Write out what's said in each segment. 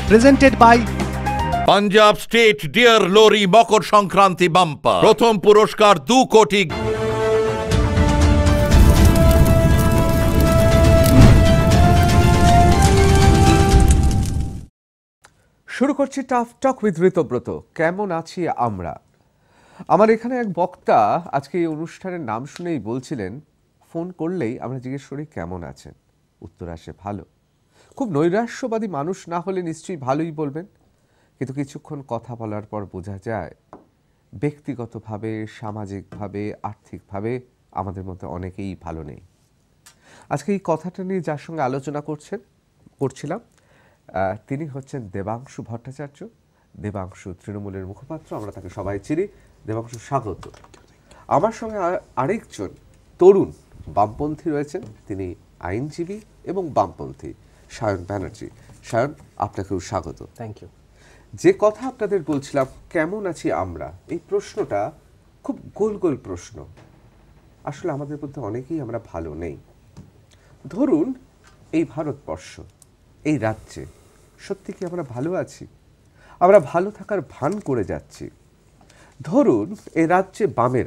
presented by Punjab state dear লরি Makar Sankranti bumper, প্রথম পুরস্কার 2 কোটি। শুরু করছি টাফ টক উইথ ঋতব্রত। কেমন আছি আমরা? আমার এখানে এক বক্তা আজকে এই অনুষ্ঠানের নাম শুনেই বলছিলেন, ফোন করলেই আমরা জিজ্ঞেস করি কেমন আছেন, উত্তর আসে ভালো। খুব নৈরাশ্যবাদী মানুষ না হলে নিশ্চয়ই ভালোই বলবেন, কিন্তু কিছুক্ষণ কথা বলার পর বোঝা যায় ব্যক্তিগতভাবে, সামাজিকভাবে, আর্থিকভাবে আমাদের মধ্যে অনেকেই ভালো নেই। আজকে এই কথাটা নিয়ে যার সঙ্গে আলোচনা করছিলাম তিনি হচ্ছেন দেবাংশু ভট্টাচার্য। দেবাংশু তৃণমূলের মুখপাত্র, আমরা তাকে সবাই চিনি। দেবাংশু, স্বাগত। আমার সঙ্গে আরেকজন তরুণ বামপন্থী রয়েছেন, তিনি আইনজীবী এবং বামপন্থী, সায়ন ব্যানার্জি। সায়ন, আপনাকেও স্বাগত। Thank you. যে কথা আপনাদের বলছিলাম, কেমন আছি আমরা, এই প্রশ্নটা খুব গোল গোল প্রশ্ন। আসলে আমাদের মধ্যে অনেকেই আমরা ভালো নেই। ধরুন এই ভারতবর্ষ, এই রাজ্যে সত্যি কি আমরা ভালো আছি? আমরা ভালো থাকার ভান করে যাচ্ছি। ধরুন এই রাজ্যে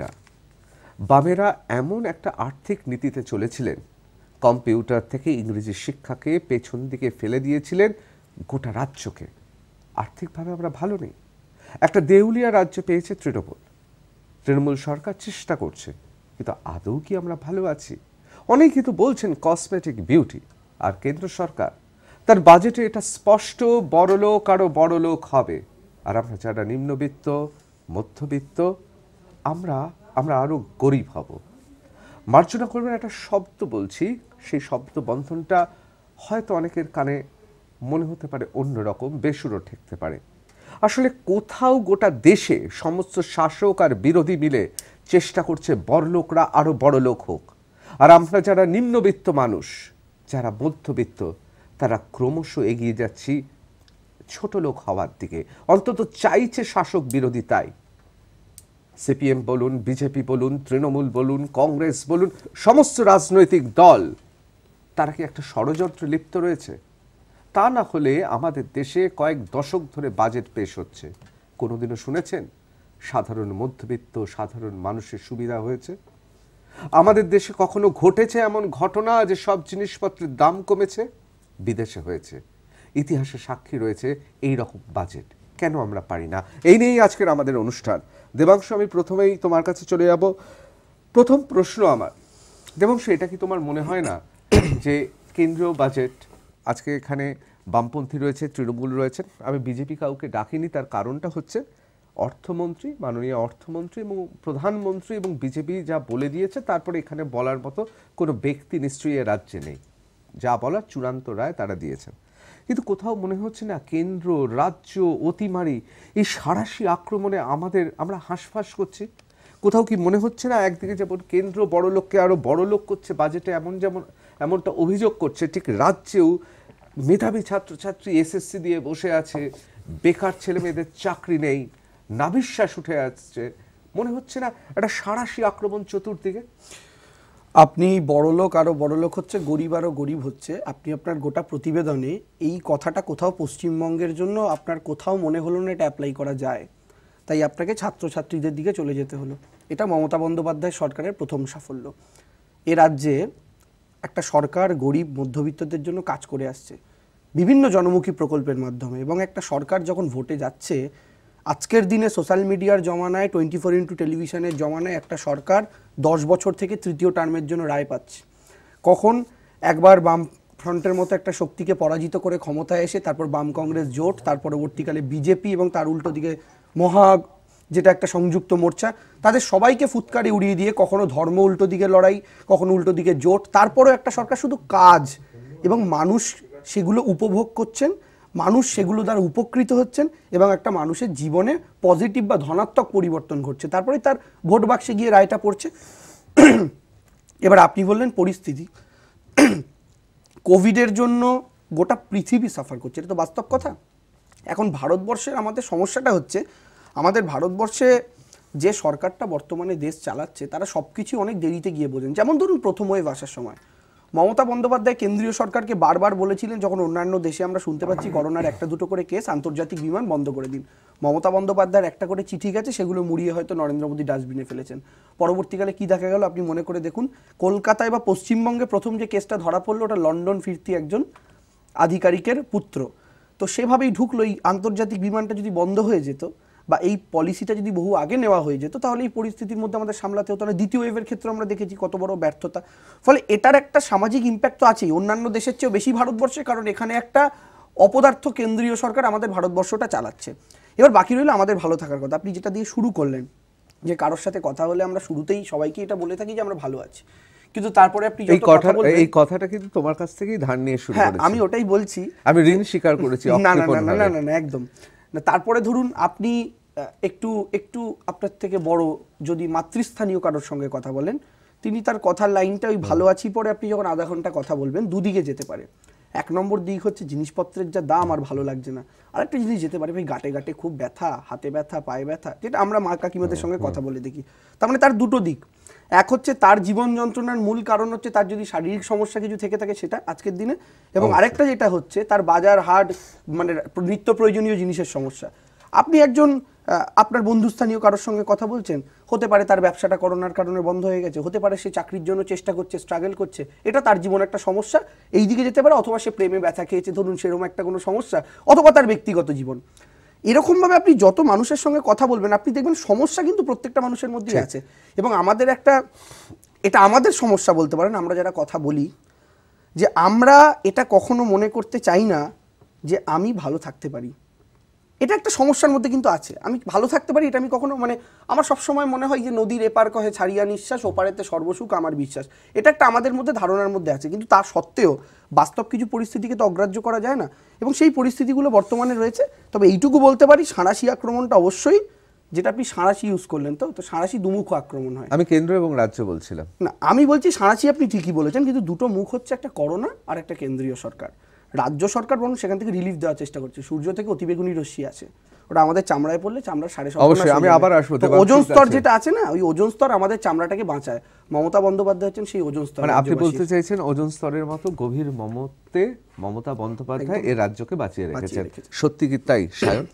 বামেরা এমন একটা আর্থিক নীতিতে চলেছিলেন, কম্পিউটার থেকে ইংরেজি শিক্ষাকে পেছন দিকে ফেলে দিয়েছিলেন গোটা রাজ্যকে। আর্থিকভাবে আমরা ভালো নেই। একটা দেউলিয়া রাজ্য পেয়েছে তৃণমূল সরকার চেষ্টা করছে, কিন্তু আদৌ কি আমরা ভালো আছি? অনেকে তো বলছেন কসমেটিক বিউটি। আর কেন্দ্র সরকার তার বাজেটে এটা স্পষ্ট, বড়লোক আরও বড়লোক হবে, আর আমরা যারা নিম্নবিত্ত, মধ্যবিত্ত, আমরা আরও গরিব হব। মার্জনা করবেন, একটা শব্দ বলছি, সেই শব্দ বন্ধনটা হয়তো অনেকের কানে মনে হতে পারে অন্যরকম, বেসুরো ঠেকতে পারে। আসলে কোথাও গোটা দেশে সমস্ত শাসক আর বিরোধী মিলে চেষ্টা করছে বড়লোকরা আরও বড়লোক হোক, আর আমরা যারা নিম্নবিত্ত মানুষ, যারা মধ্যবিত্ত, তারা ক্রমশ এগিয়ে যাচ্ছি ছোট লোক হওয়ার দিকে। অন্তত চাইছে শাসক বিরোধী তাই। সিপিএম বলুন, বিজেপি বলুন, তৃণমূল বলুন, কংগ্রেস বলুন, সমস্ত রাজনৈতিক দল তারা কি একটা ষড়যন্ত্রে লিপ্ত রয়েছে? তা না হলে আমাদের দেশে কয়েক দশক ধরে বাজেট পেশ হচ্ছে, কোনোদিনও শুনেছেন সাধারণ মধ্যবিত্ত সাধারণ মানুষের সুবিধা হয়েছে? আমাদের দেশে কখনো ঘটেছে এমন ঘটনা যে সব জিনিসপত্রের দাম কমেছে? বিদেশে হয়েছে। ইতিহাসে সাক্ষী রয়েছে এই রকম বাজেট। কেন আমরা পারি না? এই নিয়েই আজকের আমাদের অনুষ্ঠান। দেবাংশু, আমি প্রথমেই তোমার কাছে চলে যাব। প্রথম প্রশ্ন আমার, দেবাংশু, এটা কি তোমার মনে হয় না যে কেন্দ্রীয় বাজেট, আজকে এখানে বামপন্থী রয়েছে, তৃণমূল রয়েছেন, আমি বিজেপি কাউকে ডাকিনি, তার কারণটা হচ্ছে অর্থমন্ত্রী, মাননীয় অর্থমন্ত্রী এবং প্রধানমন্ত্রী এবং বিজেপি যা বলে দিয়েছে, তারপরে এখানে বলার মতো কোনো ব্যক্তি নিশ্চয়ই এ রাজ্যে নেই। যা বলার চূড়ান্ত রায় তারা দিয়েছেন। কিন্তু কোথাও মনে হচ্ছে না কেন্দ্র, রাজ্য, অতিমারি, এই সাঁড়াশি আক্রমণে আমরা হাঁসফাঁস করছি? কোথাও কি মনে হচ্ছে না একদিকে যেমন কেন্দ্র বড় লোককে আরও বড় লোক করছে বাজেটে, এমনটা অভিযোগ করছে, ঠিক রাজ্যেও মেধাবী ছাত্রছাত্রী এসএসসি দিয়ে বসে আছে, বেকার ছেলে মেয়েদের চাকরি নেই, নাভিশ্বাস উঠে আসছে। মনে হচ্ছে না একটা সাঁড়াশি আক্রমণ চতুর্দিকে? আপনি বড়লোক আরও বড়লোক হচ্ছে, গরিব আরও গরিব হচ্ছে, আপনি আপনার গোটা প্রতিবেদনে এই কথাটা কোথাও পশ্চিমবঙ্গের জন্য আপনার কোথাও মনে হলো না এটা অ্যাপ্লাই করা যায়, তাই আপনাকে ছাত্রছাত্রীদের দিকে চলে যেতে হলো। এটা মমতা বন্দ্যোপাধ্যায় সরকারের প্রথম সাফল্য। এ রাজ্যে একটা সরকার গরিব মধ্যবিত্তদের জন্য কাজ করে আসছে বিভিন্ন জনমুখী প্রকল্পের মাধ্যমে, এবং একটা সরকার যখন ভোটে যাচ্ছে, আজকের দিনে সোশ্যাল মিডিয়ার জমানায়, 24x টেলিভিশনের জমানায় একটা সরকার 10 বছর থেকে তৃতীয় টার্মের জন্য রায় পাচ্ছে। কখন একবার বাম ফ্রন্টের মতো একটা শক্তিকে পরাজিত করে ক্ষমতায় এসে তারপর বাম কংগ্রেস জোট, তার পরবর্তীকালে বিজেপি এবং তার উল্টো দিকে যেটা একটা সংযুক্ত মোর্চা, তাদের সবাইকে ফুৎকারে উড়িয়ে দিয়ে কখনো ধর্ম উল্টো দিকে লড়াই, কখনো উল্টো দিকে জোট, তারপরেও একটা সরকার শুধু কাজ, এবং মানুষ সেগুলো উপভোগ করছেন, মানুষ সেগুলো দ্বারা উপকৃত হচ্ছেন, এবং একটা মানুষের জীবনে পজিটিভ বা ধনাত্মক পরিবর্তন ঘটছে, তারপরে তার ভোট বাক্সে গিয়ে রায়টা পড়ছে। এবার আপনি বললেন পরিস্থিতি, কোভিডের জন্য গোটা পৃথিবী সাফার করছে, এটা তো বাস্তব কথা। এখন ভারতবর্ষের আমাদের সমস্যাটা হচ্ছে, আমাদের ভারতবর্ষে যে সরকারটা বর্তমানে দেশ চালাচ্ছে, তারা সব কিছু অনেক দেরিতে গিয়ে বোঝেন। যেমন ধরুন প্রথম ওয়েভ আসার সময় মমতা বন্দ্যোপাধ্যায় কেন্দ্রীয় সরকারকে বারবার বলেছিলেন, যখন অন্যান্য দেশে আমরা শুনতে পাচ্ছি করোনার একটা দুটো করে কেস, আন্তর্জাতিক বিমান বন্ধ করে দিন। মমতা বন্দ্যোপাধ্যায়ের একটা করে চিঠি গেছে, সেগুলো মুড়িয়ে হয়তো নরেন্দ্র মোদী ডাস্টবিনে ফেলেছেন। পরবর্তীকালে কি দেখা গেল আপনি মনে করে দেখুন, কলকাতায় বা পশ্চিমবঙ্গে প্রথম যে কেসটা ধরা পড়লো ওটা লন্ডন ফিরতি একজন আধিকারিকের পুত্র। তো সেভাবেই ঢুকলো। এই আন্তর্জাতিক বিমানটা যদি বন্ধ হয়ে যেত বা এই পলিসিটা যদি বহু আগে নেওয়া হয়ে যেত, তাহলে এই পরিস্থিতির মধ্যে আমাদের সামলাতে হতো না। দ্বিতীয় ওয়েভের ক্ষেত্রে আমরা দেখেছি কত বড় ব্যর্থতা। ফলে এটার একটা সামাজিক ইম্প্যাক্ট তো আছেই, অন্যান্য দেশের চেয়েও বেশি ভারতবর্ষে, কারণ এখানে একটা অপদার্থ কেন্দ্রীয় সরকার আমাদের ভারতবর্ষটা চালাচ্ছে। এবার বাকি রইল আমাদের ভালো থাকার কথা। আপনি যেটা দিয়ে শুরু করলেন, যে কারোর সাথে কথা হলে আমরা শুরুতেই সবাইকে এটা বলে থাকি যে আমরা ভালো আছি, কিন্তু তারপরে আপনি এই কথাটা কিন্তু তোমার কাছ থেকেই ধার নিয়ে শুরু করেছি। আমি ওটাই বলছি, আমি ঋণ স্বীকার করেছি। না না না না না না একদম না। তারপরে ধরুন আপনি একটু একটু আপনার থেকে বড় যদি মাতৃস্থানীয় কারোর সঙ্গে কথা বলেন, তিনি তার কথার লাইনটা ওই ভালো আছি পরে আপনি যখন আধা ঘন্টা কথা বলবেন, দুদিকে যেতে পারে। এক নম্বর দিক হচ্ছে জিনিসপত্রের যা দাম আর ভালো লাগছে না। আরেকটা জিনিস যেতে পারে ভাই গাটে গাটে খুব ব্যথা, হাতে ব্যথা, পায়ে ব্যথা, যেটা আমরা মা কাকিমাদের সঙ্গে কথা বলে দেখি। তার মানে তার দুটো দিক। এক হচ্ছে তার জীবন যন্ত্রণার মূল কারণ হচ্ছে তার যদি শারীরিক সমস্যা কিছু থেকে থাকে সেটা আজকের দিনে, এবং আরেকটা যেটা হচ্ছে তার বাজার হাট মানে নিত্য প্রয়োজনীয় জিনিসের সমস্যা। আপনি একজন আপনার বন্ধুস্থানীয় কারোর সঙ্গে কথা বলছেন, হতে পারে তার ব্যবসাটা করোনার কারণে বন্ধ হয়ে গেছে, হতে পারে সে চাকরির জন্য চেষ্টা করছে, স্ট্রাগল করছে, এটা তার জীবনে একটা সমস্যা, এই দিকে যেতে পারে। অথবা সে প্রেমে ব্যথা খেয়েছে ধরুন, সেরকম একটা কোনো সমস্যা, অথবা তার ব্যক্তিগত জীবন। এরকমভাবে আপনি যত মানুষের সঙ্গে কথা বলবেন, আপনি দেখবেন সমস্যা কিন্তু প্রত্যেকটা মানুষের মধ্যেই আছে। এবং আমাদের একটা, এটা আমাদের সমস্যা বলতে পারেন, আমরা যারা কথা বলি, যে আমরা এটা কখনো মনে করতে চাই না যে আমি ভালো থাকতে পারি। এটা একটা সমস্যার মধ্যে কিন্তু আছে। আমি ভালো থাকতে পারি এটা আমি কখনো, মানে আমার সবসময় মনে হয় যে নদীর এপার কহে ছাড়িয়া নিঃশ্বাস, ওপারেতে সর্বসুখ আমার বিশ্বাস। এটা একটা আমাদের মধ্যে ধারণার মধ্যে আছে, কিন্তু তা সত্ত্বেও বাস্তব কিছু পরিস্থিতিকে তো অগ্রাহ্য করা যায় না, এবং সেই পরিস্থিতিগুলো বর্তমানে রয়েছে। তবে এইটুকু বলতে পারি, সাঁড়াশি আক্রমণটা অবশ্যই, যেটা আপনি সাঁড়াশি ইউজ করলেন, তো সাঁড়াশি দুমুখ আক্রমণ হয়। আমি কেন্দ্র এবং রাজ্য বলছিলাম না, আমি বলছি সাঁড়াশি আপনি ঠিকই বলেছেন, কিন্তু দুটো মুখ হচ্ছে, একটা করোনা আর একটা কেন্দ্রীয় সরকার। রাজ্য সরকার বরং সেখান থেকে রিলিফ দেওয়ার চেষ্টা করছে। সূর্য থেকে অতিবেগুনি রশ্মি আছে, ওটা আমাদের চামড়ায় পড়লে চামড়ার 7.5 অবশ্যই আমি আবার আসবো। ওজোন স্তর যেটা আছে না, ওই ওজোন স্তর আমাদের চামড়াটাকে বাঁচায়। মমতা বন্দ্যোপাধ্যায় হচ্ছেন সেই ওজোন স্তর। মানে আপনি বলতে চাইছেন ওজোন স্তরের মতো গভীর মমতে মমতা বন্দ্যোপাধ্যায় এই রাজ্যকে বাঁচিয়ে রেখেছেন। সত্যি কি তাই সায়ন?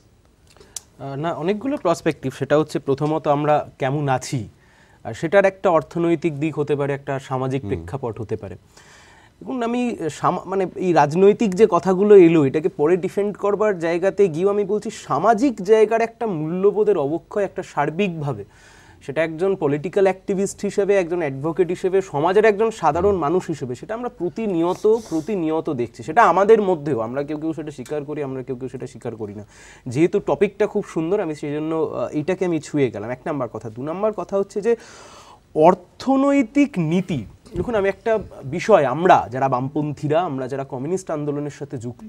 না, অনেকগুলো প্রসপেক্টিভ। সেটা হচ্ছে প্রথমত আমরা কেমন আছি, আর সেটার একটা অর্থনৈতিক দিক হতে পারে, একটা সামাজিক প্রেক্ষাপট হতে পারে। দেখুন, আমি মানে এই রাজনৈতিক যে কথাগুলো এলো এটাকে পরে ডিফেন্ড করবার জায়গাতে গিয়েও আমি বলছি সামাজিক জায়গার একটা মূল্যবোধের অবক্ষয় একটা সার্বিকভাবে, সেটা একজন পলিটিক্যাল অ্যাক্টিভিস্ট হিসেবে, একজন অ্যাডভোকেট হিসেবে, সমাজের একজন সাধারণ মানুষ হিসেবে, সেটা আমরা প্রতিনিয়ত দেখছি। সেটা আমাদের মধ্যেও, আমরা কেউ কেউ সেটা স্বীকার করি, আমরা কেউ কেউ সেটা স্বীকার করি না। যেহেতু টপিকটা খুব সুন্দর, আমি সেই জন্য এইটাকে আমি ছুঁয়ে গেলাম। 1 নাম্বার কথা। 2 নাম্বার কথা হচ্ছে যে অর্থনৈতিক নীতি। দেখুন, আমি একটা বিষয়, আমরা যারা বামপন্থীরা, আমরা যারা কমিউনিস্ট আন্দোলনের সাথে যুক্ত,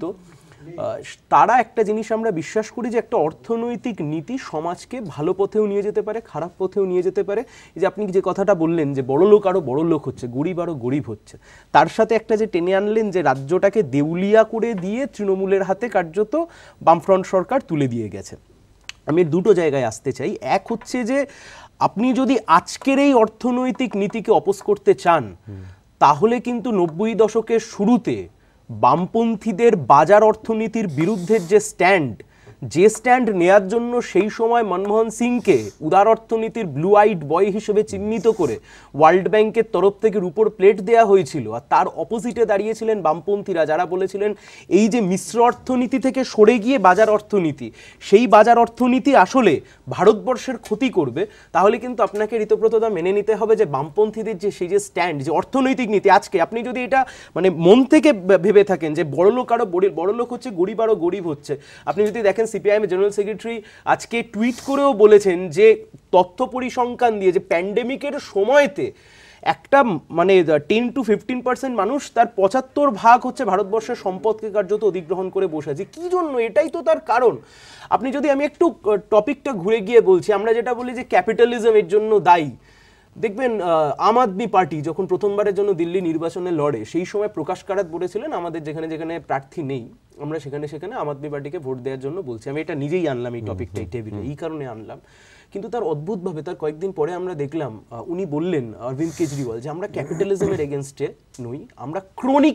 তারা একটা জিনিস আমরা বিশ্বাস করি যে একটা অর্থনৈতিক নীতি সমাজকে ভালো পথেও নিয়ে যেতে পারে, খারাপ পথেও নিয়ে যেতে পারে। এই যে আপনি যে কথাটা বললেন যে বড় লোক আরও বড় লোক হচ্ছে, গরিব আরও গরিব হচ্ছে, তার সাথে একটা যে টেনে আনলেন যে রাজ্যটাকে দেউলিয়া করে দিয়ে তৃণমূলের হাতে কার্যত বামফ্রন্ট সরকার তুলে দিয়ে গেছে। আমি দুটো জায়গায় আসতে চাই। এক হচ্ছে যে আপনি যদি আজকের এই অর্থনৈতিক নীতিকে অপোজ করতে চান, তাহলে কিন্তু 90 দশকের শুরুতে বামপন্থীদের বাজার অর্থনীতির বিরুদ্ধে যে স্ট্যান্ড নেয়ার জন্য সেই সময় মনমোহন সিংকে উদার অর্থনীতির ব্লু আইড বয় হিসেবে চিহ্নিত করে ওয়ার্ল্ড ব্যাংকের তরফ থেকে রূপোর প্লেট দেওয়া হয়েছিল, আর তার অপোজিটে দাঁড়িয়েছিলেন বামপন্থীরা, যারা বলেছিলেন এই যে মিশ্র অর্থনীতি থেকে সরে গিয়ে বাজার অর্থনীতি, সেই বাজার অর্থনীতি আসলে ভারতবর্ষের ক্ষতি করবে। তাহলে কিন্তু আপনাকে ঋতব্রতদা মেনে নিতে হবে যে বামপন্থীদের যে সেই যে স্ট্যান্ড, যে অর্থনৈতিক নীতি, আজকে আপনি যদি এটা মানে মন থেকে ভেবে থাকেন যে বড়লোক আরও বড়লোক হচ্ছে, গরিব আরও গরিব হচ্ছে, আপনি যদি দেখেন সিপিআইএম জেনারেল সেক্রেটারি আজকে টুইট করেও বলেছেন যে তথ্য পরিসংখ্যান দিয়ে যে প্যান্ডেমিকের সময়তে একটা মানে 10 to 15% মানুষ, তার 75% হচ্ছে ভারতবর্ষের সম্পদকে কার্যত অধিগ্রহণ করে বসে আছে। কি জন্য? এটাই তো তার কারণ। আপনি যদি, আমি একটু টপিকটা ঘুরে গিয়ে বলছি, আমরা যেটা বলি যে ক্যাপিটালিজম এর জন্য দায়ী, দেখবেন আম আদমি পার্টি যখন প্রথমবারের জন্য দিল্লি নির্বাচনে লড়ে, সেই সময় প্রকাশ কারাত বলেছিলেন আমাদের যেখানে যেখানে প্রার্থী নেই আমরা সেখানে সেখানে আম আদমি পার্টিকে ভোট দেওয়ার জন্য বলছি। আমি এটা নিজেই আনলাম এই টপিকটাই টেবিলে, এই কারণে আনলাম। কিন্তু তার অদ্ভুতভাবে তার কয়েকদিন পরে আমরা দেখলাম উনি বললেন অরবিন্দ কেজরিওয়াল যে আমরা ক্যাপিটালিজমের এগেনস্টে নই, আমরা ক্রোনি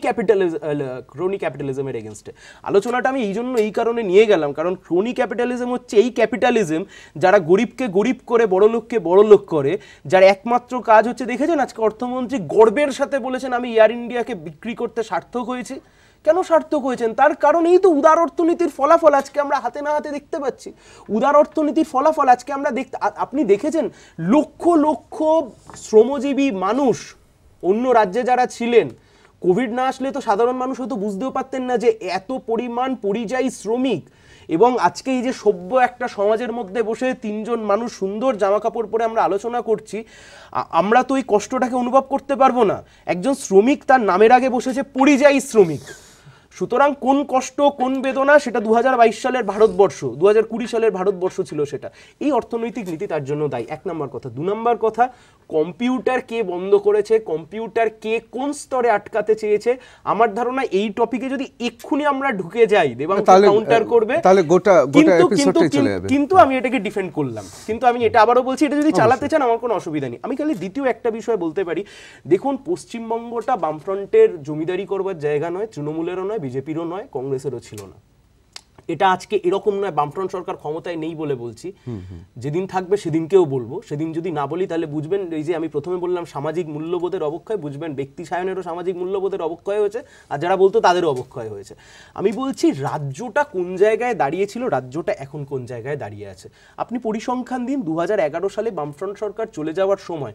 ক্যাপিটালিজমের এগেনস্টে। আলোচনাটা আমি এই কারণে নিয়ে গেলাম, কারণ ক্রোনি ক্যাপিটালিজম হচ্ছে এই ক্যাপিটালিজম যারা গরিবকে গরিব করে বড়লোককে বড়লোক করে, যার একমাত্র কাজ হচ্ছে, দেখেছেন আজকে অর্থমন্ত্রী গর্বের সাথে বলেছেন আমি এয়ার ইন্ডিয়াকে বিক্রি করতে সার্থক হয়েছি। কেন সার্থক হয়েছেন? তার কারণ এই তো উদার অর্থনীতির ফলাফল আজকে আমরা হাতে না হাতে দেখতে পাচ্ছি। উদার অর্থনীতির ফলাফল আজকে আমরা আপনি দেখেছেন লক্ষ লক্ষ শ্রমজীবী মানুষ অন্য রাজ্যে যারা ছিলেন, কোভিড না আসলে তো সাধারণ মানুষ হয়তো বুঝতেও পারতেন না যে এত পরিমাণ পরিযায়ী শ্রমিক। এবং আজকে এই যে সভ্য একটা সমাজের মধ্যে বসে তিনজন মানুষ সুন্দর জামা কাপড় পরে আমরা আলোচনা করছি, আমরা তো এই কষ্টটাকে অনুভব করতে পারবো না। একজন শ্রমিক তার নামের আগে বসেছে পরিযায়ী শ্রমিক। সুতরাং কোন কষ্ট কোন বেদনা সেটা 2022 সালের ভারতবর্ষ, 2020 সালের ভারতবর্ষ ছিল সেটা। এই অর্থনৈতিক নীতি তার জন্য দায়ী, 1 নম্বর কথা। 2 নম্বর কথা, কম্পিউটার কে বন্ধ করেছে, কম্পিউটার কে কোন স্তরে আটকাতে চেয়েছে, আমার ধারণা এই টপিকে যদি এক্ষুনি আমরা ঢুকে যাই দেবাংশু কাউন্টার করবে, তাহলে গোটা এপিসোডটাই চলে যাবে। কিন্তু আমি এটাকে ডিফেন্ড করলাম, কিন্তু আমি এটা আবারও বলছি, এটা যদি চালাতে চান আমার কোনো অসুবিধা নেই। আমি খালি দ্বিতীয় একটা বিষয় বলতে পারি, দেখুন পশ্চিমবঙ্গটা বামফ্রন্টের জমিদারি করবার জায়গা নয়, তৃণমূলেরও নয়, বিজেপিরও নয়, কংগ্রেসেরও ছিল না। এটা আজকে এরকম নয় বামফ্রন্ট সরকার ক্ষমতায় নেই বলে বলছি, যেদিন থাকবে সেদিনকেও বলবো। সেদিন যদি না বলি তাহলে বুঝবেন এই যে আমি প্রথমে বললাম সামাজিক মূল্যবোধের অবক্ষয়, বুঝবেন ব্যক্তি সায়নেরও সামাজিক মূল্যবোধের অবক্ষয় হয়েছে, আর যারা বলতো তাদেরও অবক্ষয় হয়েছে। আমি বলছি রাজ্যটা কোন জায়গায় দাঁড়িয়েছিল, রাজ্যটা এখন কোন জায়গায় দাঁড়িয়ে আছে। আপনি পরিসংখ্যান দিন, 2011 সালে বামফ্রন্ট সরকার চলে যাওয়ার সময়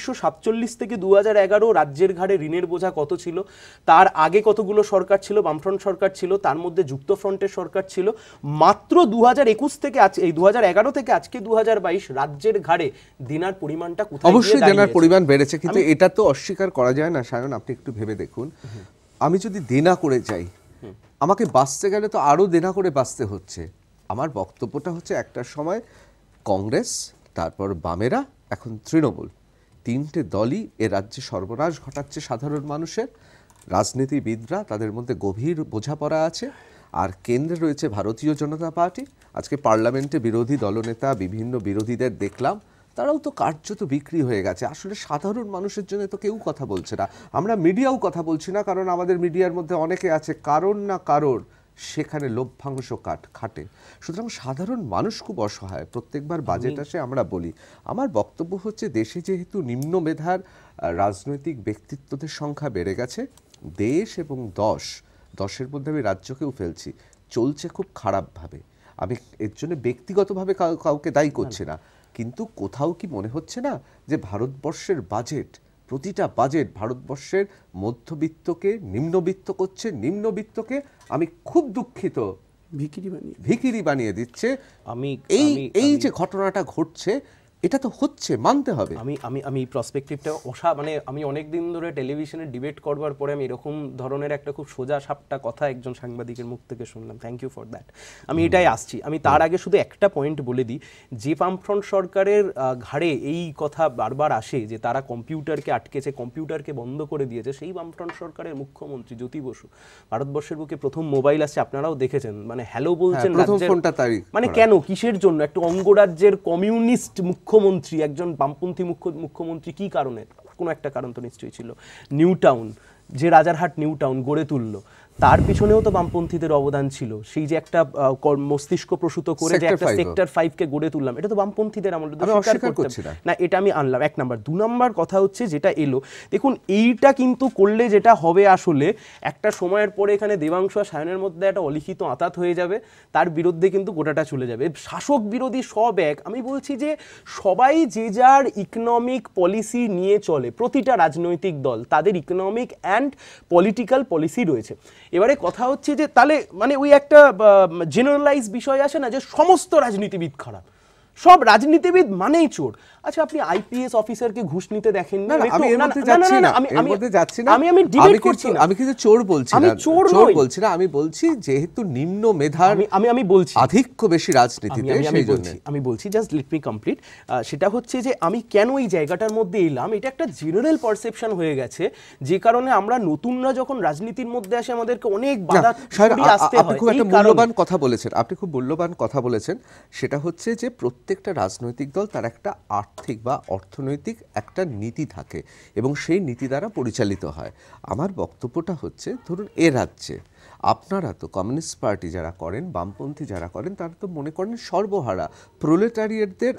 1947 থেকে 2011 রাজ্যের ঘাড়ে ঋণের বোঝা কত ছিল, তার আগে কতগুলো সরকার ছিল, বামফ্রন্ট সরকার ছিল, তার মধ্যে যুক্তফ্রন্টের সরকার ছিল। মাত্র 2021 থেকে এই 2011 থেকে আজকে 2022 রাজ্যের ঘাড়ে দেনার পরিমাণটা কোথায় গিয়ে অবশ্যই দেনার পরিমাণ বেড়েছে, কিন্তু এটা তো অস্বীকার করা যায় না। সায়ন, আপনি একটু ভেবে দেখুন, আমি যদি দেনা করে যাই, আমাকে বাঁচতে গেলে তো আরো দেনা করে বাঁচতে হচ্ছে। আমার বক্তব্যটা হচ্ছে একটা সময় কংগ্রেস, তারপর বামেরা, এখন তৃণমূল, তিনটে দলই এ রাজ্যে সর্বনাশ ঘটাচ্ছে সাধারণ মানুষের। রাজনীতিবিদরা তাদের মধ্যে গভীর বোঝাপড়া আছে, আর কেন্দ্রে রয়েছে ভারতীয় জনতা পার্টি। আজকে পার্লামেন্টে বিরোধী দলনেতা, বিভিন্ন বিরোধীদের দেখলাম, তারাও তো কার্যত বিক্রি হয়ে গেছে। আসলে সাধারণ মানুষের জন্য তো কেউ কথা বলছে না, আমরা মিডিয়াও কথা বলছি না, কারণ আমাদের মিডিয়ার মধ্যে অনেকে আছে কারণ না কারোর সেখানে লভ্যাংশ খাটে। সুতরাং সাধারণ মানুষ খুব অসহায়। প্রত্যেকবার বাজেট আসে আমরা বলি, আমার বক্তব্য হচ্ছে দেশে যেহেতু নিম্ন মেধার রাজনৈতিক ব্যক্তিত্বদের সংখ্যা বেড়ে গেছে, দেশ এবং দশের মধ্যে আমি রাজ্যকেও ফেলছি, চলছে খুব খারাপভাবে। আমি এর জন্য ব্যক্তিগতভাবে কাউকে দায়ী করছি না, কিন্তু কোথাও কি মনে হচ্ছে না যে ভারতবর্ষের বাজেট, প্রতিটা বাজেট ভারতবর্ষের মধ্যবিত্তকে নিম্নবিত্ত করছে, নিম্নবিত্তকে আমি খুব দুঃখিত ভিখিরি বানিয়ে দিচ্ছে। এই যে ঘটনাটা ঘটছে, এটা তো হচ্ছে, মানতে হবে। আমি প্রসপেক্টিভটা মানে আমি অনেক দিন ধরে টেলিভিশনে ডিবেট করবার পরে আমি এরকম ধরনের একটা খুব সোজা সাপটা কথা একজন সাংবাদিকের মুখ থেকে শুনলাম। Thank you for that. আমি এটাই আসছি। আমি তার আগে শুধু একটা পয়েন্ট বলে দিই, যে বামফ্রন্ট সরকারের ঘাড়ে এই কথা বারবার আসে যে তারা কম্পিউটারকে আটকেছে, কম্পিউটারকে বন্ধ করে দিয়েছে, সেই বামফ্রন্ট সরকারের মুখ্যমন্ত্রী জ্যোতি বসু ভারতবর্ষের বুকে প্রথম মোবাইল আসছে, আপনারাও দেখেছেন, মানে হ্যালো বলছেন, মানে কেন, কিসের জন্য? একটা অঙ্গরাজ্যের কমিউনিস্ট মুখ্যমন্ত্রী, একজন বামপন্থী মুখ্যমন্ত্রী, কি কারণে? কোনো একটা কারণ তো নিশ্চয়ই ছিল। নিউ টাউন, যে রাজারহাট নিউ টাউন গড়ে তুললো, তার পিছনেও তো বামপন্থীদের অবদান ছিল। সেই যে একটা মস্তিষ্ক প্রসূত করে যে একটা সেক্টর 5 কে গড়ে তুললাম, এটা তো বামপন্থীদের আমলে, না এটা আমি আনলাম 1 নাম্বার। 2 নাম্বার কথা হচ্ছে যেটা এলো, দেখুন এইটা কিন্তু করলে যেটা হবে, আসলে একটা সময়ের পরে এখানে দেবাংশু আর সায়নের মধ্যে একটা অলিখিত আঁতাত হয়ে যাবে, তার বিরুদ্ধে কিন্তু গোটাটা চলে যাবে। শাসক বিরোধী সব এক। আমি বলছি যে সবাই যে যার ইকোনমিক পলিসি নিয়ে চলে, প্রতিটা রাজনৈতিক দল তাদের ইকোনমিক অ্যান্ড পলিটিক্যাল পলিসি রয়েছে। এবারে কথা হচ্ছে যে তাহলে মানে ওই একটা জেনারেলাইজ বিষয় আসে না যে সমস্ত রাজনীতিবিদ খারাপ, সব রাজনীতিবিদ মানেই চোর। আচ্ছা, আপনি আইপিএস অফিসারকে ঘুষ নিতে দেখেন না? আমি ডিবেট করছি না, আমি কিন্তু চোর বলছি না, চোর বলছি না, আমি বলছি যেহেতু নিম্ন মেধার আমি বলছি আধিক্য বেশি রাজনীতিতে, সেই জন্য আমি বলছি, জাস্ট লেট মি কমপ্লিট। সেটা হচ্ছে যে আমি কেন এই জায়গাটার মধ্যে এলাম, এটা একটা জেনারেল পারসেপশন হয়ে গেছে, যে কারণে আমরা নতুনরা যখন রাজনীতির মধ্যে আসে আমাদেরকে অনেক বাধা আসতে হয়। আপনি খুব একটা মূল্যবান কথা বলেছেন, আপনি খুব মূল্যবান কথা বলেছেন, সেটা হচ্ছে যে প্রত্যেকটা রাজনৈতিক দল তার একটা আর্থিক বা অর্থনৈতিক একটা নীতি থাকে এবং সেই নীতি দ্বারা পরিচালিত হয়। আমার বক্তব্যটা হচ্ছে, ধরুন এ রাজ্যে আপনারা তো কমিউনিস্ট পার্টি যারা করেন, বামপন্থী যারা করেন, তারা তো মনে করেন সর্বহারা প্রোলেটারিয়েটদের,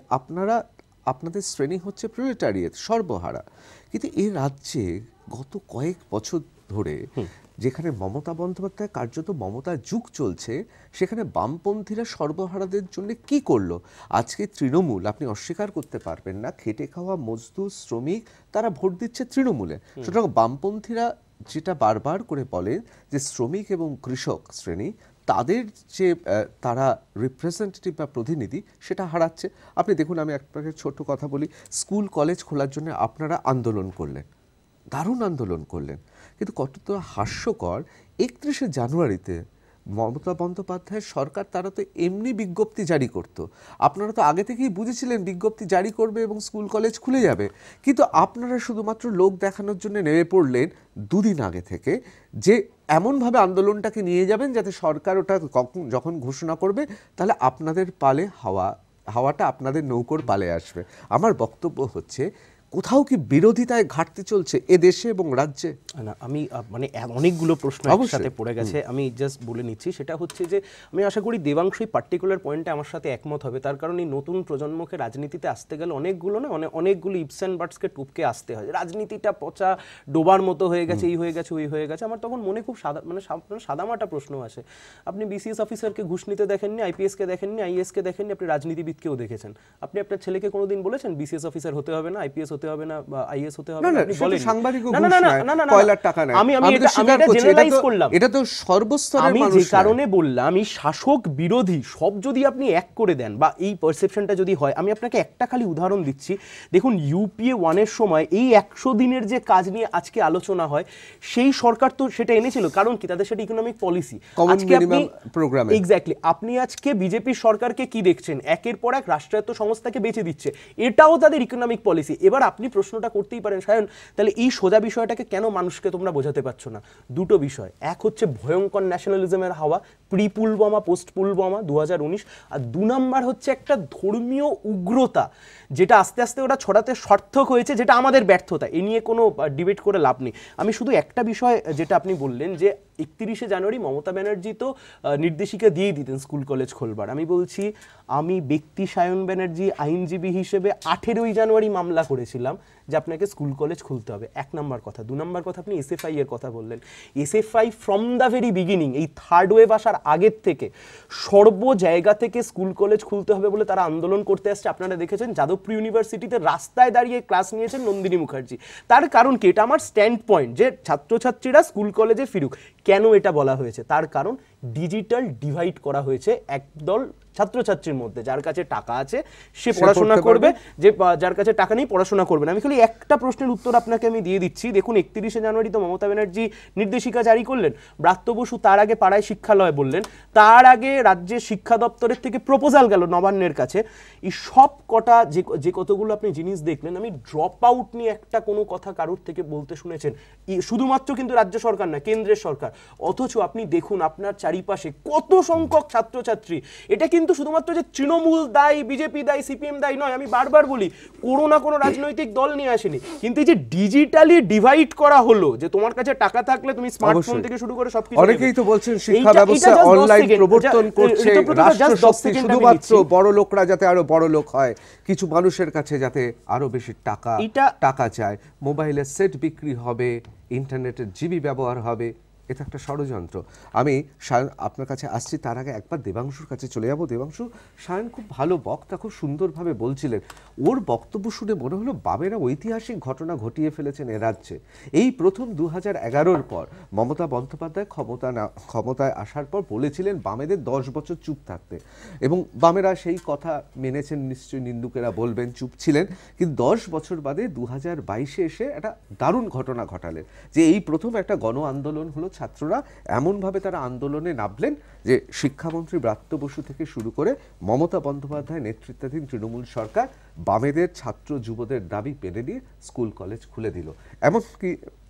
আপনাদের শ্রেণী হচ্ছে প্রোলেটারিয়েট, সর্বহারা। কিন্তু এই রাজ্যে গত কয়েক বছর ধরে যেখানে মমতা বন্দ্যোপাধ্যায় কার্যত মমতার যুগ চলছে, সেখানে বামপন্থীরা সর্বহারাদের জন্য কি করলো? আজকে তৃণমূল, আপনি অস্বীকার করতে পারবেন না, খেটে খাওয়া মজদুর, শ্রমিক, তারা ভোট দিচ্ছে তৃণমূলে। সুতরাং বামপন্থীরা যেটা বারবার করে বলেন যে শ্রমিক এবং কৃষক শ্রেণী, তাদের যে তারা রিপ্রেজেন্টেটিভ বা প্রতিনিধি, সেটা হারাচ্ছে। আপনি দেখুন, আমি আপনাকে ছোট কথা বলি, স্কুল কলেজ খোলার জন্য আপনারা আন্দোলন করলেন, দারুণ আন্দোলন করলেন, কিন্তু কতটা হাস্যকর, 31শে জানুয়ারিতে মমতা বন্দ্যোপাধ্যায়ের সরকার, তারা তো এমনি বিজ্ঞপ্তি জারি করত, আপনারা তো আগে থেকেই বুঝেছিলেন বিজ্ঞপ্তি জারি করবে এবং স্কুল কলেজ খুলে যাবে, কিন্তু আপনারা শুধুমাত্র লোক দেখানোর জন্য নেমে পড়লেন দুদিন আগে থেকে, যে এমনভাবে আন্দোলনটাকে নিয়ে যাবেন যাতে সরকার ওটা যখন ঘোষণা করবে তাহলে আপনাদের পালে হাওয়াটা আপনাদের নৌকোর পালে আসবে। আমার বক্তব্য হচ্ছে, কোথাও কি বিরোধিতায় ঘাটতি চলছে এ দেশে এবং রাজ্যে? না, আমি মানে অনেকগুলো প্রশ্ন একসাথে পড়ে গেছে, আমি জাস্ট বলে নিচ্ছি। সেটা হচ্ছে যে আমি আশা করি দেবাংশ এই পার্টিকুলার পয়েন্টে আমার সাথে একমত হবে, তার কারণ এই নতুন প্রজন্মকে রাজনীতিতে আসতে গেলে অনেকগুলো ইপস অ্যান্ড বাটসকে টুপকে আসতে হয়। রাজনীতিটা পচা ডোবার মতো হয়ে গেছে, এই হয়ে গেছে, ওই হয়ে গেছে। আমার তখন মনে খুব সাদামাটা প্রশ্ন আসে, আপনি বিসিএস অফিসারকে ঘুষ নিতে দেখেননি, আইপিএসকে দেখেননি, আইএসকে দেখেননি, আপনি রাজনীতিবিদকেও দেখেছেন। আপনি আপনার ছেলেকে কোনোদিন বলেছেন বিসিএস অফিসার হতে হবে না, আইপিএস হতে হবে না, বা আইএস হতে হবে না? আপনি বলেন সাংবাদিক কয়লার টাকা নেয়, আমি এটা জেনারেলাইজ করলাম, এটা তো সর্বস্তরের মানুষ। আমি যে কারণে বললাম, এই শাসক বিরোধী সব যদি আপনি এক করে দেন বা এই পারসেপশনটা যদি হয়, আমি আপনাকে একটা খালি উদাহরণ দিচ্ছি। দেখুন, ইউপিএ 1 এর সময় এই 100 দিনের যে কাজ নিয়ে আজকে আলোচনা হয়, সেই সরকার তো সেটা এনেছিল, কারণ কি তাদের সেটা ইকোনমিক পলিসি। আজকে আপনি প্রোগ্রাম, এক্স্যাক্টলি, আপনি আজকে বিজেপি সরকারকে কি দেখছেন, একের পর এক রাষ্ট্রায়ত্ত সংস্থাকে বেচে দিচ্ছে, এটাও তাদের ইকোনমিক পলিসি। এবার আপনি প্রশ্নটা করতেই পারেন, সায়ন, তাহলে এই সোজা বিষয়টাকে কেন মানুষকে তোমরা বোঝাতে পারছো না? দুটো বিষয়, এক হচ্ছে ভয়ঙ্কর ন্যাশনালিজমের হাওয়া, প্রি পুলওয়ামা, পোস্ট পুলওয়ামা 2019, আর 2 নাম্বার হচ্ছে একটা ধর্মীয় উগ্রতা, যেটা আস্তে আস্তে ওটা ছড়াতে সার্থক হয়েছে, যেটা আমাদের ব্যর্থতা। এ নিয়ে কোনো ডিবেট করে লাভ নেই। আমি শুধু একটা বিষয়, যেটা আপনি বললেন যে 31শে জানুয়ারি মমতা ব্যানার্জি তো নির্দেশিকা দিয়েই দিতেন স্কুল কলেজ খোলবার। আমি বলছি, আমি ব্যক্তি সায়ন ব্যানার্জি আইনজীবী হিসেবে 18ই জানুয়ারি মামলা করেছিলাম যে আপনাকে স্কুল কলেজ খুলতে হবে। 1 নম্বর কথা। 2 নম্বর কথা, আপনি এসএফআই এর কথা বললেন। SFI from the very beginning, এই থার্ড ওয়েভ আসার আগের থেকে সর্ব জায়গা থেকে স্কুল কলেজ খুলতে হবে বলে তারা আন্দোলন করতে আসছে। আপনারা দেখেছেন যাদবপুর ইউনিভার্সিটিতে রাস্তায় দাঁড়িয়ে ক্লাস নিয়েছেন নন্দিনী মুখার্জি। তার কারণ কি? এটা আমার স্ট্যান্ড পয়েন্ট যে ছাত্রছাত্রীরা স্কুল কলেজে ফিরুক। কেন এটা বলা হয়েছে? তার কারণ ডিজিটাল ডিভাইড করা হয়েছে একদল ছাত্রছাত্রীর মধ্যে। যার কাছে টাকা আছে সে পড়াশোনা করবে, যে যার কাছে টাকা নেই পড়াশোনা করবে না। আমি খালি একটা প্রশ্নের উত্তর আপনাকে আমি দিয়ে দিচ্ছি। দেখুন, 31শে জানুয়ারি তো মমতা ব্যানার্জি নির্দেশিকা জারি করলেন, ব্রাত্য বসু তার আগে পাড়ায় শিক্ষালয় বললেন, তার আগে রাজ্যের শিক্ষা দপ্তরের থেকে প্রপোজাল গেল নবান্নের কাছে। এই সব কটা যে কতগুলো আপনি জিনিস দেখলেন, আমি ড্রপ আউট নিয়ে একটা কোনো কথা কারোর থেকে বলতে শুনেছেন? শুধুমাত্র কিন্তু রাজ্য সরকার না, কেন্দ্রের সরকার। অথচ আপনি দেখুন আপনার চারিপাশে কত সংখ্যক ছাত্রছাত্রী, এটা কিন্তু শুধুমাত্র যে তৃণমূল দায়ী, বিজেপি দায়ী, সিপিএম দায়ী নয়। আমি বারবার বলি, কোনো না কোনো রাজনৈতিক দল নিয়ে আসেনি, কিন্তু এই যে ডিজিটালি ডিভাইড করা হলো, যে তোমার কাছে টাকা থাকলে তুমি স্মার্টফোন থেকে শুরু করে সবকিছু, অনেকেই তো বলছেন শিক্ষা ব্যবস্থা অনলাইন প্রবর্তন করছে, রাষ্ট্রশক্তি শুধুমাত্র বড় লোকরা যাতে আরো বড় লোক হয়, কিছু মানুষের কাছে যাতে আরো বেশি টাকা চায়, মোবাইলের সেট বিক্রি হবে, ইন্টারনেটের জিবি ব্যবহার হবে। এটা একটা ষড়যন্ত্র। আমি সায়ন আপনার কাছে আসছি, তার আগে একবার দেবাংশুর কাছে চলে যাব। দেবাংশু, সায়ন খুব ভালো বক্তা, খুব সুন্দরভাবে বলছিলেন। ওর বক্তব্য শুনে মনে হলো বামেরা ঐতিহাসিক ঘটনা ঘটিয়ে ফেলেছেন এ রাজ্যে। এই প্রথম 2011-র পর মমতা বন্দ্যোপাধ্যায় ক্ষমতায় আসার পর বলেছিলেন বামেদের 10 বছর চুপ থাকতে, এবং বামেরা সেই কথা মেনেছেন। নিশ্চয়ই নিন্দুকেরা বলবেন চুপ ছিলেন, কিন্তু 10 বছর বাদে 2022-এ এসে একটা দারুণ ঘটনা ঘটালেন, যে এই প্রথম একটা গণ আন্দোলন হলো। ছাত্ররা এমনভাবে তারা আন্দোলনে নামলেন যে শিক্ষামন্ত্রী ব্রাত্য বসু থেকে শুরু করে মমতা বন্দ্যোপাধ্যায় নেতৃত্বাধীন তৃণমূল সরকার বামেদের ছাত্র যুবদের দাবি মেনে নিয়ে স্কুল কলেজ খুলে দিল। এমনকি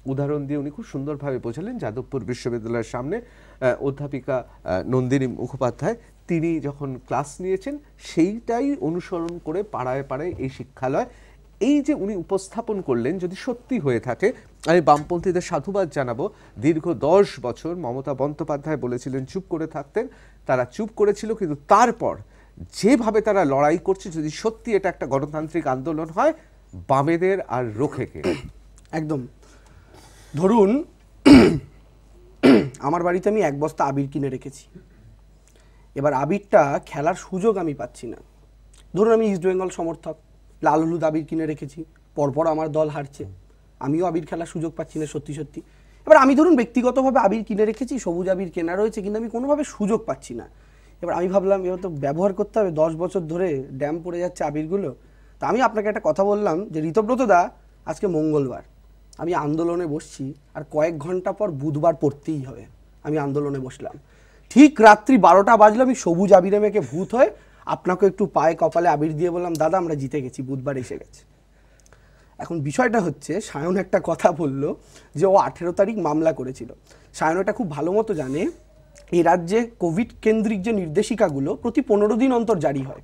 উদাহরণ দিয়ে উনি খুব সুন্দরভাবে বোঝালেন। যাদবপুর বিশ্ববিদ্যালয়ের সামনে অধ্যাপিকা নন্দিনী মুখোপাধ্যায় তিনি যখন ক্লাস নিয়েছেন সেইটাই অনুসরণ করে পাড়ায় পাড়ায় এই শিক্ষালয়, এই যে উনি উপস্থাপন করলেন, যদি সত্যি হয়ে থাকে আমি বামপন্থীদের সাধুবাদ জানাবো। দীর্ঘ 10 বছর মমতা বন্দ্যোপাধ্যায় বলেছিলেন চুপ করে থাকতেন, তারা চুপ করেছিল, কিন্তু তারপর যেভাবে তারা লড়াই করছে, যদি সত্যি এটা একটা গণতান্ত্রিক আন্দোলন হয়, বামেদের আর রোখেকে একদম। ধরুন আমার বাড়িতে আমি 1 বস্তা আবির কিনে রেখেছি, এবার আবিরটা খেলার সুযোগ আমি পাচ্ছি না। ধরুন আমি ইস্ট বেঙ্গল সমর্থক, লাল হলুদ আবির কিনে রেখেছি, পরপর আমার দল হারছে, আমিও আবির খেলার সুযোগ পাচ্ছি না সত্যি সত্যি। এবার আমি ধরুন ব্যক্তিগতভাবে আবির কিনে রেখেছি, সবুজ আবির কেনা রয়েছে, কিন্তু আমি কোনোভাবে সুযোগ পাচ্ছি না। এবার আমি ভাবলাম এবার তো ব্যবহার করতে হবে, 10 বছর ধরে ড্যাম পড়ে যাচ্ছে আবিরগুলো। তা আমি আপনাকে একটা কথা বললাম যে ঋতব্রত দা, আজকে মঙ্গলবার, আমি আন্দোলনে বসছি, আর কয়েক ঘন্টা পর বুধবার পড়তেই হবে। আমি আন্দোলনে বসলাম, ঠিক রাত্রি 12টা বাজলো, আমি সবুজ আবিরে মেখে ভূত হয়ে আপনাকে একটু পায়ে কপালে আবির দিয়ে বললাম, দাদা আমরা জিতে গেছি, বুধবার এসে গেছে। এখন বিষয়টা হচ্ছে, সায়ন একটা কথা বলল যে ও 18 তারিখ মামলা করেছিল। সায়ন এটা খুব ভালো মতো জানে, এই রাজ্যে কোভিড কেন্দ্রিক যে নির্দেশিকাগুলো প্রতি 15 দিন অন্তর জারি হয়,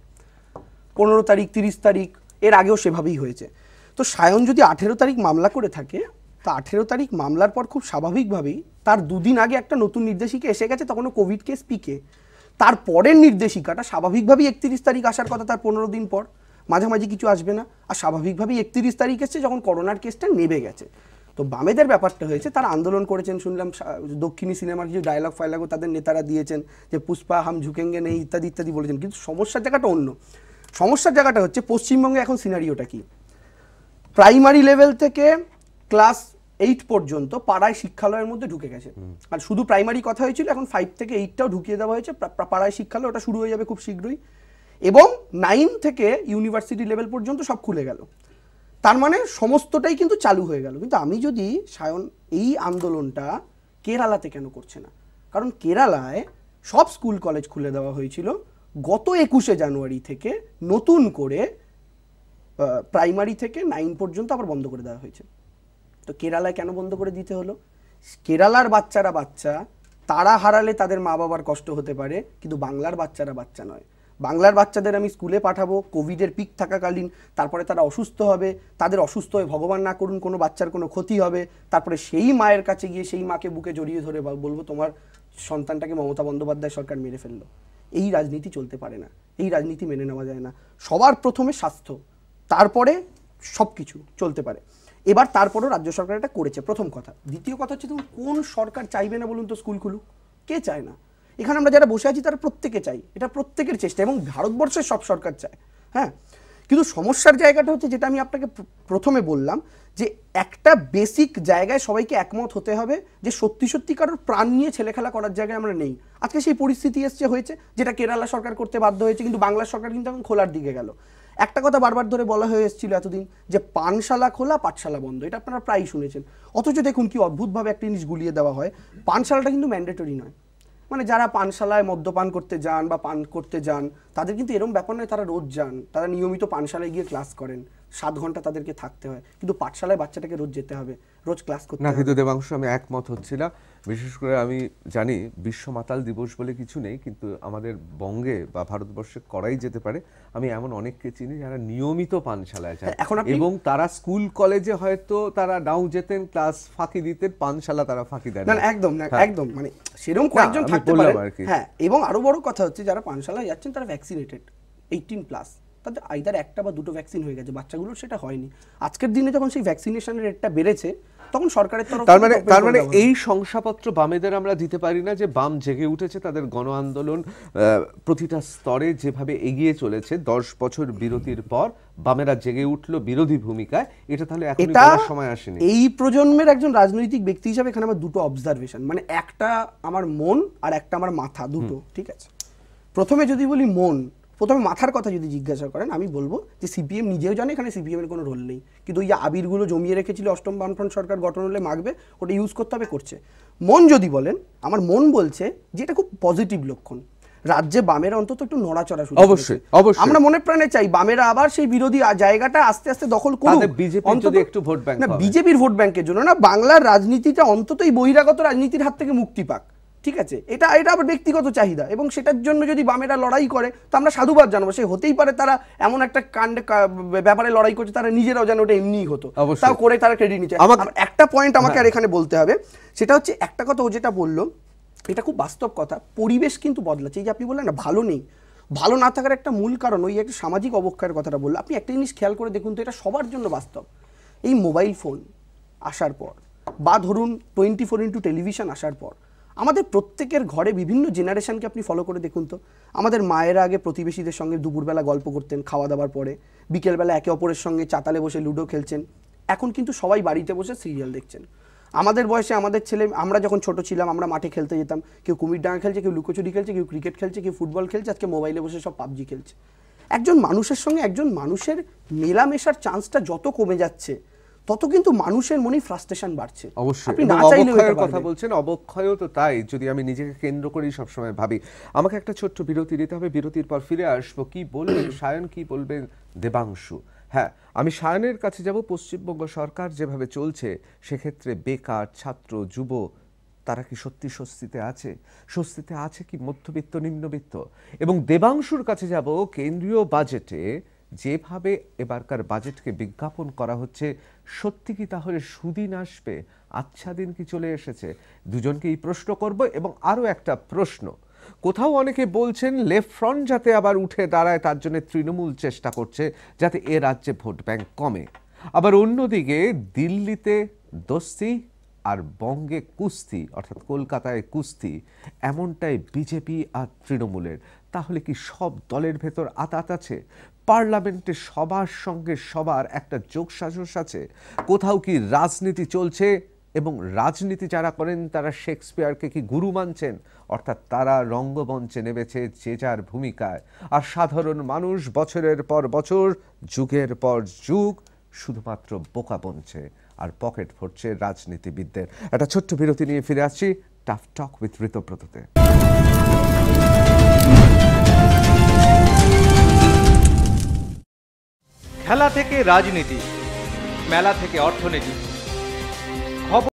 15 তারিখ 30 তারিখ, এর আগেও সেভাবেই হয়েছে। তো সায়ন যদি 18 তারিখ মামলা করে থাকে, তা 18 তারিখ মামলার পর খুব স্বাভাবিকভাবেই তার 2 দিন আগে একটা নতুন নির্দেশিকা এসে গেছে, তখনও কোভিড কেস পিকে। তারপরের নির্দেশিকাটা স্বাভাবিকভাবেই 31 তারিখ আসার কথা, তার 15 দিন পর, মাঝামাঝি কিছু আসবে না। আর স্বাভাবিকভাবেই 31 তারিখ এসছে যখন করোনার কেসটা নেমে গেছে। তো বামেদের ব্যাপারটা হয়েছে, তারা আন্দোলন করেছেন, শুনলাম দক্ষিণী সিনেমার কিছু ডায়লগ ফাইলগও তাদের নেতারা দিয়েছেন, যে পুষ্পা হাম ঝুঁকেঙ্গে নেই ইত্যাদি ইত্যাদি বলেছেন। কিন্তু সমস্যার জায়গাটা অন্য। সমস্যার জায়গাটা হচ্ছে পশ্চিমবঙ্গে এখন সিনারিওটা কি, প্রাইমারি লেভেল থেকে ক্লাস 8 পর্যন্ত পাড়ায় শিক্ষালয়ের মধ্যে ঢুকে গেছে। আর শুধু প্রাইমারি কথা হয়েছিল, এখন 5 থেকে 8টাও ঢুকিয়ে দেওয়া হয়েছে পাড়ায় শিক্ষালয়, ওটা শুরু হয়ে যাবে খুব শীঘ্রই। এবং 9 থেকে ইউনিভার্সিটি লেভেল পর্যন্ত সব খুলে গেল, তার মানে সমস্তটাই কিন্তু চালু হয়ে গেল। কিন্তু আমি যদি সায়ন, এই আন্দোলনটা কেরালাতে কেন করছে না? কারণ কেরালায় সব স্কুল কলেজ খুলে দেওয়া হয়েছিল গত 21শে জানুয়ারি থেকে, নতুন করে প্রাইমারি থেকে 9 পর্যন্ত আবার বন্ধ করে দেওয়া হয়েছে। তো কেরালায় কেন বন্ধ করে দিতে হলো? কেরালার বাচ্চারা বাচ্চা, তারা হারালে তাদের মা বাবার কষ্ট হতে পারে, কিন্তু বাংলার বাচ্চারা বাচ্চা নয়। বাংলার বাচ্চাদের আমি স্কুলে পাঠাবো কোভিডের পিক থাকাকালীন, তারপরে তারা অসুস্থ হবে, তাদের অসুস্থ হয়ে ভগবান না করুন কোনো বাচ্চার কোনো ক্ষতি হবে, তারপরে সেই মায়ের কাছে গিয়ে সেই মাকে বুকে জড়িয়ে ধরে বলবো তোমার সন্তানটাকে মমতা বন্দ্যোপাধ্যায় সরকার মেরে ফেললো। এই রাজনীতি চলতে পারে না, এই রাজনীতি মেনে নেওয়া যায় না। সবার প্রথমে স্বাস্থ্য, তারপরে সব কিছু চলতে পারে। এবার তারপরেও রাজ্য সরকার এটা করেছে, প্রথম কথা। দ্বিতীয় কথা হচ্ছে, তুমি কোন সরকার চাইবে না বলুন তো স্কুল খুলুক? কে চায় না? এখানে আমরা যারা বসে আছি তারা প্রত্যেকে চাই, এটা প্রত্যেকের চেষ্টা, এবং ভারতবর্ষের সব সরকার চায়। হ্যাঁ, কিন্তু সমস্যার জায়গাটা হচ্ছে, যেটা আমি আপনাকে প্রথমে বললাম, যে একটা বেসিক জায়গায় সবাইকে একমত হতে হবে যে সত্যি সত্যি কারোর প্রাণ নিয়ে ছেলেখেলা করার জায়গায় আমরা নেই। আজকে সেই পরিস্থিতি হয়েছে, যেটা কেরালা সরকার করতে বাধ্য হয়েছে, কিন্তু বাংলা সরকার কিন্তু এখন খোলার দিকে গেল। একটা কথা বারবার ধরে বলা হয়ে এসেছিল এতদিন, যে পানশালা খোলা পাঠশালা বন্ধ, এটা আপনারা প্রায়ই শুনেছেন। অথচ দেখুন কি অদ্ভুতভাবে একটা জিনিস গুলিয়ে দেওয়া হয়, পানশালাটা কিন্তু ম্যান্ডেটরি নয়। মানে যারা পানশালায় মদ্যপান করতে যান বা পান করতে যান, তাদের কিন্তু এরকম ব্যাপার নয়, তারা রোজ যান, তারা নিয়মিত পানশালায় গিয়ে ক্লাস করেন, 7 ঘন্টা তাদেরকে থাকতে হয়। কিন্তু পাঠশালায় বাচ্চাটাকে রোজ যেতে হবে, রোজ ক্লাস করতে না। হবে। কিন্তু দেবাংশু, আমি একমত হচ্ছি না। বিশেষ করে আমি জানি বিশ্ব মাতাল দিবস বলে কিছু নেই, কিন্তু আমাদের বঙ্গে বা ভারতবর্ষে করাই যেতে পারে। আমি এমন অনেককে চিনি যারা নিয়মিত পানশালায় যায়, এবং তারা স্কুল কলেজে হয়তো তারা নাও যেতেন, ক্লাস ফাঁকি দিতেন, পানশালা তারা ফাঁকি দেন না। একদম না, একদম, মানে সেরকম কয়েকজন থাকতে পারে। হ্যাঁ, এবং আরো বড় কথা হচ্ছে, যারা পানশালায় যাচ্ছেন তারা ভ্যাকসিনেটেড, 18+, তাদের আইদার একটা বা দুটো ভ্যাকসিন হয়ে গেছে, বাচ্চাগুলোর সেটা হয়নি। আজকের দিনে যখন সেই ভ্যাকসিনেশনের রেটটা বেড়েছে, তখন সরকারের তরফ তার মানে এই শংসাপত্র বামেদের আমরা দিতে পারি না যে বাম জেগে উঠেছে, তাদের গণ আন্দোলন প্রতিটা স্তরে যেভাবে এগিয়ে চলেছে 10 বছর বিরতির পর বামেরা জেগে উঠলো বিরোধী ভূমিকায়, এটা তাহলে এখনই বলার সময় আসেনি? এই প্রজন্মের একজন রাজনৈতিক ব্যক্তি হিসাবে এখানে আমার দুটো অবজারভেশন, মানে একটা আমার মন আর একটা আমার মাথা, দুটো। ঠিক আছে, প্রথমে যদি বলি মন, প্রথমে মাথার কথা যদি জিজ্ঞাসা করেন, আমি বলবো যে সিপিএম নিজেও জানে এখানে সিপিএম এর কোনো রোল নেই, কিন্তু ওই আবিরগুলো জমিয়ে রেখেছিল অষ্টম বামফ্রন্ট সরকার গঠন হলে মাগবে, ওটা ইউজ করতে হবে, করছে। মন যদি বলেন, আমার মন বলছে যে এটা খুব পজিটিভ লক্ষণ। রাজ্যে বামেরা অন্তত একটু নড়াচড়া শুরু অবশ্যই, করেছে। অবশ্যই। আমরা মনে প্রাণে চাই বামেরা আবার সেই বিরোধী জায়গাটা আস্তে আস্তে দখল করুক। তাদের বিজেপির যদি একটু ভোট ব্যাংক না, হবে। বিজেপির ভোট ব্যাংকের জন্য না, বাংলার রাজনীতিটা অন্তত এই বহিরাগত রাজনীতির হাত থেকে মুক্তি পাক। ঠিক আছে, এটা আবার ব্যক্তিগত চাহিদা, এবং সেটার জন্য যদি বামেরা লড়াই করে তো আমরা সাধুবাদ জানাবো। সে হতেই পারে তারা এমন একটা ব্যাপারে লড়াই করছে, তারা নিজেরাও যেন ওটা এমনিই হতো, অবশ্যই। তাও করে তারা ক্রেডিট নিচ্ছে। আমার একটা পয়েন্ট আমাকে আর এখানে বলতে হবে, সেটা হচ্ছে একটা কথা ও যেটা বললো এটা খুব বাস্তব কথা, পরিবেশ কিন্তু বদলাচ্ছে। এই যে আপনি বললেন না ভালো নেই, ভালো না থাকার একটা মূল কারণ ওই একটা সামাজিক অবক্ষয়ের কথাটা বললো। আপনি একটা জিনিস খেয়াল করে দেখুন তো, এটা সবার জন্য বাস্তব। এই মোবাইল ফোন আসার পর বা ধরুন 24x টেলিভিশন আসার পর আমাদের প্রত্যেকের ঘরে বিভিন্ন জেনারেশনকে আপনি ফলো করে দেখুন তো। আমাদের মায়েরা আগে প্রতিবেশীদের সঙ্গে দুপুরবেলা গল্প করতেন খাওয়া দাওয়ার পরে, বিকেলবেলা একে অপরের সঙ্গে চাতালে বসে লুডো খেলছেন। এখন কিন্তু সবাই বাড়িতে বসে সিরিয়াল দেখছেন। আমাদের বয়সে আমাদের ছেলে, আমরা যখন ছোট ছিলাম আমরা মাঠে খেলতে যেতাম, কেউ কুমির ডাঙা খেলছে, কেউ লুকোচুরি খেলছে, কেউ ক্রিকেট খেলছে, কেউ ফুটবল খেলছে, আজকে মোবাইলে বসে সব পাবজি খেলছে। একজন মানুষের সঙ্গে একজন মানুষের মেলামেশার চান্সটা যত কমে যাচ্ছে তত কিন্তু মানুষের মনে ফ্রাস্ট্রেশন বাড়ছে। অবশ্যই। আপনি না চাইলেও এটা অবক্ষয়ের কথা বাড়বে। বলছেন, অবক্ষয়ও তো তাই। যদি আমি নিজেকে কেন্দ্র করেই সবসময় ভাবি। আমাকে একটা ছোট্ট বিরতি দিতে হবে, বিরতির পর ফিরে আসবো। কি বলবেন সায়ন, কি বলবেন দেবাংশু? হ্যাঁ, আমি সায়নের কাছে যাব। পশ্চিমবঙ্গ সরকার যেভাবে চলছে সেক্ষেত্রে বেকার, ছাত্র, যুব তারা কি সত্যি স্বস্তিতে আছে? স্বস্তিতে আছে কি মধ্যবিত্ত, নিম্নবিত্ত? এবং দেবাংশুর কাছে যাব, কেন্দ্রীয় বাজেটে যেভাবে এবারকার বাজেটকে বিজ্ঞাপন করা হচ্ছে, সত্যি কি তাহলে সুদিন আসবে? আচ্ছা দিন কি চলে এসেছে? দুজনকে এই প্রশ্ন করব। এবং আরও একটা প্রশ্ন, কোথাও অনেকে বলছেন লেফট ফ্রন্ট যাতে আবার উঠে দাঁড়ায় তার জন্য তৃণমূল চেষ্টা করছে যাতে এ রাজ্যে ভোট ব্যাংক কমে। আবার অন্যদিকে দিল্লিতে দোস্তি আর বঙ্গে কুস্তি, অর্থাৎ কলকাতায় কুস্তি, এমনটাই বিজেপি আর তৃণমূলের। তাহলে কি সব দলের ভেতর আঁতাত আছে? পার্লামেন্টে সবার সঙ্গে সবার একটা যোগসাজশ আছে? কোথাও কি রাজনীতি চলছে? এবং রাজনীতি যারা করেন তারা শেক্সপিয়ারকে কি গুরু মানছেন? অর্থাৎ তারা রঙ্গমঞ্চে নেমেছে যে যার ভূমিকায়, আর সাধারণ মানুষ বছরের পর বছর, যুগের পর যুগ শুধুমাত্র বোকা বনছে আর পকেট ভরছে রাজনীতিবিদদের। একটা ছোট্ট বিরতি নিয়ে ফিরে আসছি টাফ টক উইথ ঋতব্রততে। খেলা থেকে রাজনীতি, মেলা থেকে অর্থনীতি,